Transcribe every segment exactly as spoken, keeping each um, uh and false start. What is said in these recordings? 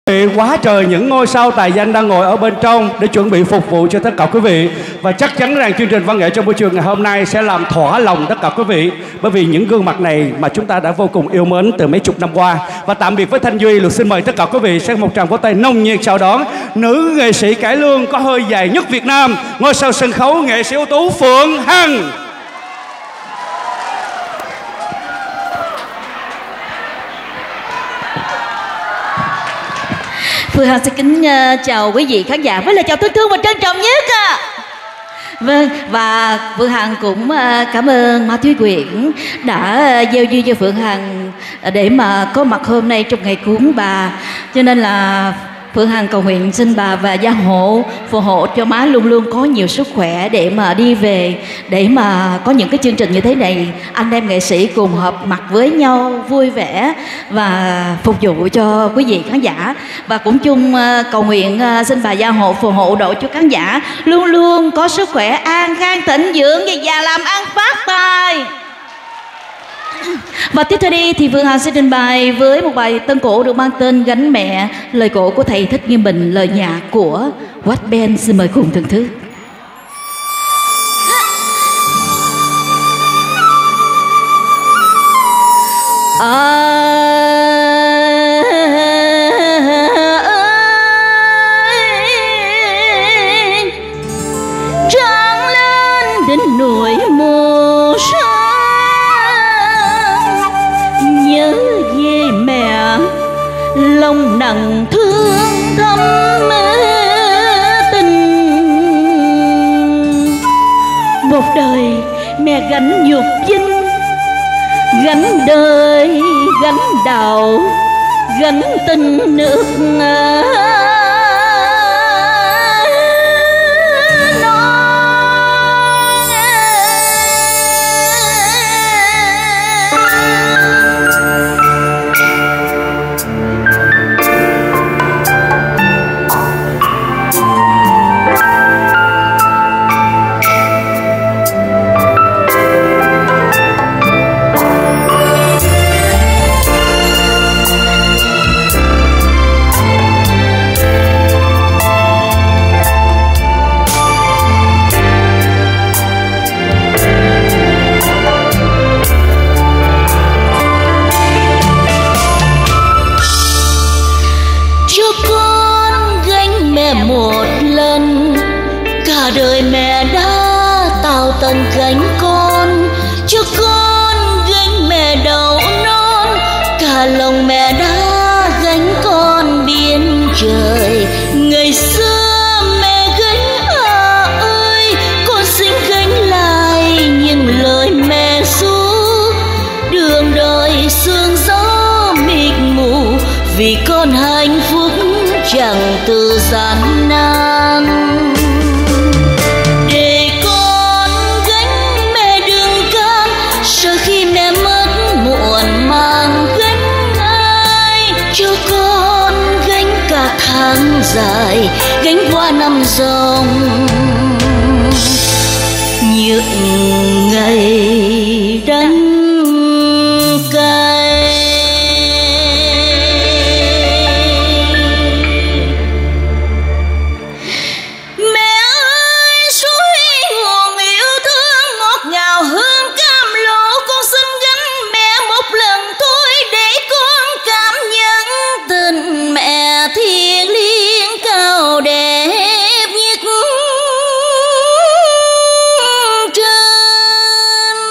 Quá trời những ngôi sao tài danh đang ngồi ở bên trong để chuẩn bị phục vụ cho tất cả quý vị. Và chắc chắn rằng chương trình văn nghệ trong buổi trường ngày hôm nay sẽ làm thỏa lòng tất cả quý vị, bởi vì những gương mặt này mà chúng ta đã vô cùng yêu mến từ mấy chục năm qua. Và tạm biệt với Thanh Duy, Lục xin mời tất cả quý vị sẽ một tràng vỗ tay nồng nhiệt chào đón nữ nghệ sĩ cải lương có hơi dài nhất Việt Nam, ngôi sao sân khấu nghệ sĩ ưu tú Phượng Hằng. Phương Hằng xin kính uh, chào quý vị khán giả với lời chào thân thương và trân trọng nhất à. Vâng, và Phương Hằng cũng uh, cảm ơn Má Thúy Quyển đã uh, gieo duyên cho Phương Hằng uh, để mà có mặt hôm nay trong ngày cúng bà. Cho nên là Phương Hằng cầu nguyện xin bà và gia hộ phù hộ cho má luôn luôn có nhiều sức khỏe để mà đi về, để mà có những cái chương trình như thế này anh em nghệ sĩ cùng hợp mặt với nhau vui vẻ và phục vụ cho quý vị khán giả. Và cũng chung cầu nguyện xin bà gia hộ phù hộ độ cho khán giả luôn luôn có sức khỏe an khang thịnh vượng và già làm ăn phát tài. Và tiếp theo đi thì Phương Hằng sẽ trình bày với một bài tân cổ được mang tên Gánh Mẹ, lời cổ của thầy Thích Nghiêm Bình, lời nhạc của Watt Band. Xin mời cùng thưởng thức. À... tráng lên đến nỗi mồ sa, nhớ về mẹ lòng nặng thương thâm tình. Một đời mẹ gánh nhục vinh, gánh đời gánh đạo, gánh tình nước đời mẹ đã tạo tận gánh con, cho con gánh mẹ đầu non, cả lòng mẹ đã gánh con biên trời. Ngày xưa mẹ gánh à ơi, con xin gánh lại những lời mẹ ru, đường đời sương gió mịt mù, vì con hạnh phúc chẳng từ gian nan. Tháng dài gánh qua năm dòng, những ngày đắng cay. Mẹ ơi suối nguồn yêu thương ngọt ngào hương cam lộ, con xin gánh mẹ một lần thôi để con cảm nhận tình mẹ thiêng liêng cao đẹp nhất trên.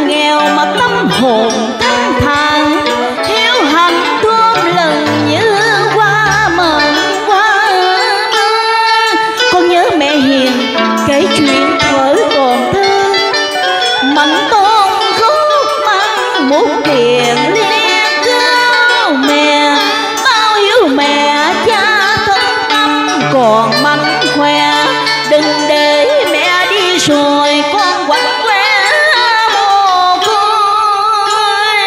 nghèo mà tâm hồn thanh thản, hiếu hạnh thương lần như hoa mận hoa. Con nhớ mẹ hiền kể chuyện thuở còn thơ, mạnh tôn khúc mang một tiền liên cứu mẹ, bao hiếu mẹ cha thân tâm còn mạnh khỏe. Đừng để mẹ đi rồi con quạnh quẻ mồ côi.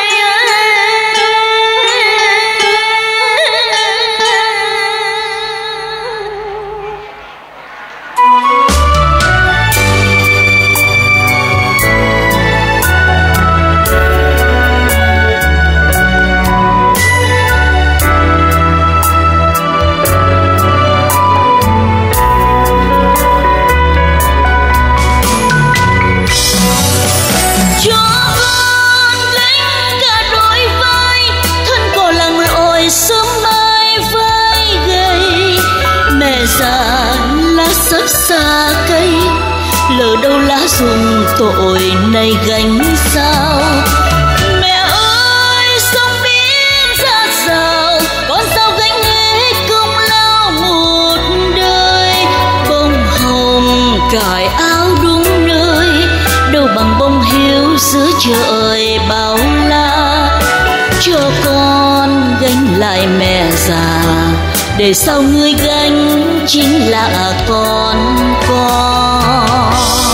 Rất xa cây lỡ đâu lá rụng tội này gánh sao. Mẹ ơi sống biết ra sao, con sao gánh hết công lao một đời. Bông hồng cài áo đúng nơi, đâu bằng bông hiếu giữa trời bao la. Cho con gánh lại mẹ già, để sau người gánh chính là con con.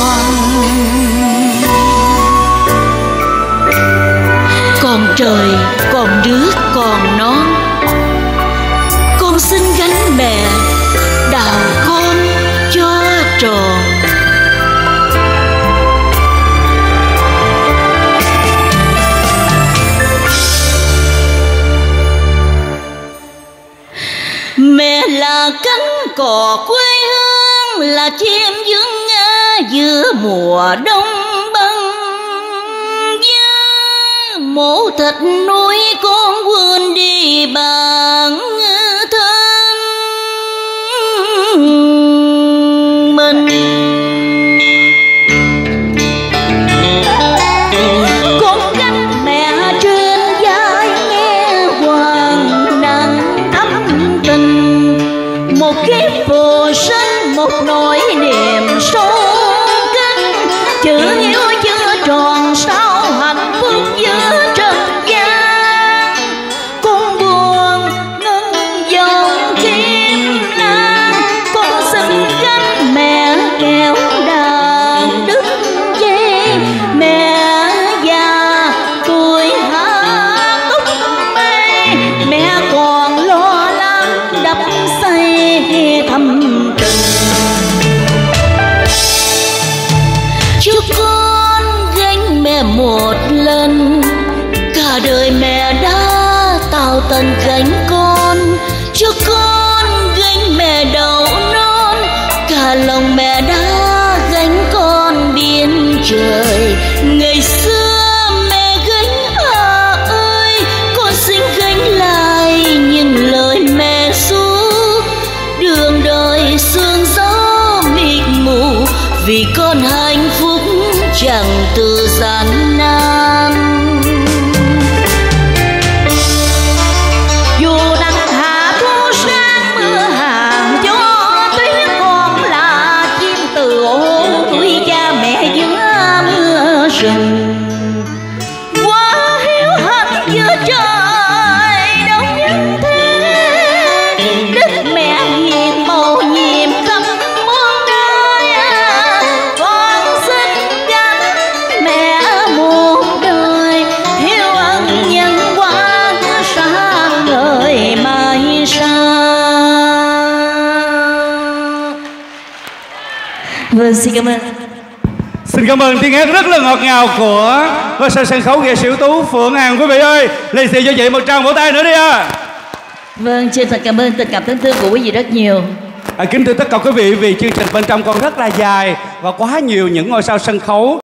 Còn trời, còn nước, còn non, con xin gánh mẹ đào con cho tròn. Mẹ là cánh cò quê hương, là chim dương nga giữa mùa đông băng. Giá mổ thịt nuôi con vươn đi bằng thân mình. Con gánh mẹ trên vai nghe hoàng nắng thắm tình. Một kiếp phù sinh, một nỗi niềm sâu kín, chữ hiếu chưa tròn sao hạnh phúc giữa trần gian. Con buồn ngân dòng chim lan, con xin gánh mẹ kéo đàn đứt dây. Mẹ già tuổi hạ túc mây, mẹ còn lo lắng đắp xây thâm tình. Chúc con gánh mẹ một lần, cả đời mẹ đã tạo tần gánh con. Chúc con gánh mẹ đầu non, cả lòng mẹ đã gánh con biên trời. Ngày xưa mẹ gánh à ơi, con xin gánh lại những lời mẹ ru. Đường đời sương gió mịt mù, vì con hạnh phúc chẳng từ gian nan. Dù nắng hạ thu sang mưa hàng gió, tuyết con là chim từ ô nuôi cha mẹ giữa mưa rừng. Quá hiếu hạnh giữa trời đâu nhân thế, đức mẹ hiền mầu nhiệm khắp muôn nơi. Con xin gánh mẹ một đời, hiếu ân nhân qua sáng ngời mai sau. Vâng, xin cảm ơn. Xin cảm ơn tiếng hát rất là ngọt ngào của ngôi sao sân khấu nghệ sĩ ưu tú Phượng Hằng. Quý vị ơi, lì xì cho chị một tràng vỗ tay nữa đi à. Vâng, chân thật cảm ơn tình cảm thân thương của quý vị rất nhiều. À, kính thưa tất cả quý vị, vì chương trình bên trong còn rất là dài và quá nhiều những ngôi sao sân khấu